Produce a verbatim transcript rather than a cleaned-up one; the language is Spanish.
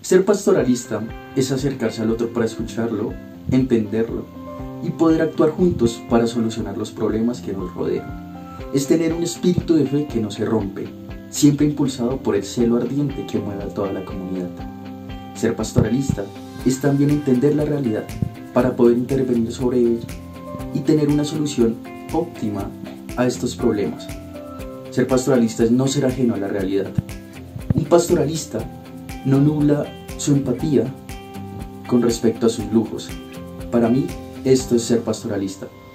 Ser pastoralista es acercarse al otro para escucharlo, entenderlo y poder actuar juntos para solucionar los problemas que nos rodean. Es tener un espíritu de fe que no se rompe, siempre impulsado por el celo ardiente que mueve a toda la comunidad. Ser pastoralista es también entender la realidad para poder intervenir sobre ella y tener una solución óptima a estos problemas. Ser pastoralista es no ser ajeno a la realidad. Un pastoralista no nubla su empatía con respecto a sus lujos. Para mí, esto es ser pastoralista.